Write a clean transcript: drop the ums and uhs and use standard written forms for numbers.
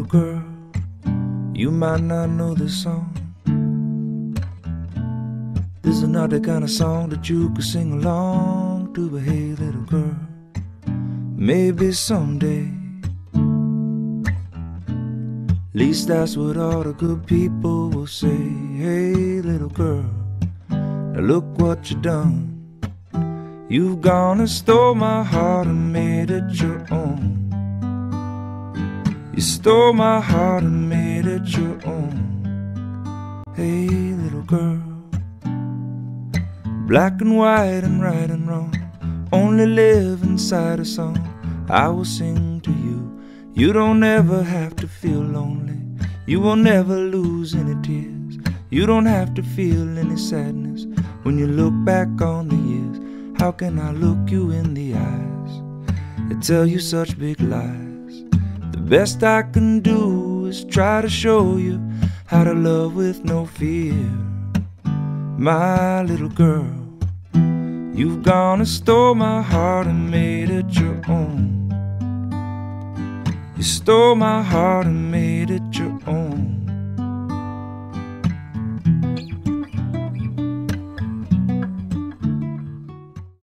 little girl, you might not know this song. This is another kind of song that you could sing along to. But hey, little girl, maybe someday, at least that's what all the good people will say. Hey, little girl, now look what you done. You've gone and stole my heart and made it your own. You stole my heart and made it your own. Hey, little girl, black and white and right and wrong only live inside a song I will sing to you. You don't ever have to feel lonely. You will never lose any tears. You don't have to feel any sadness when you look back on the years. How can I look you in the eyes and tell you such big lies? The best I can do is try to show you how to love with no fear. My little girl, you've gone and stole my heart and made it your own. You stole my heart and made it your own.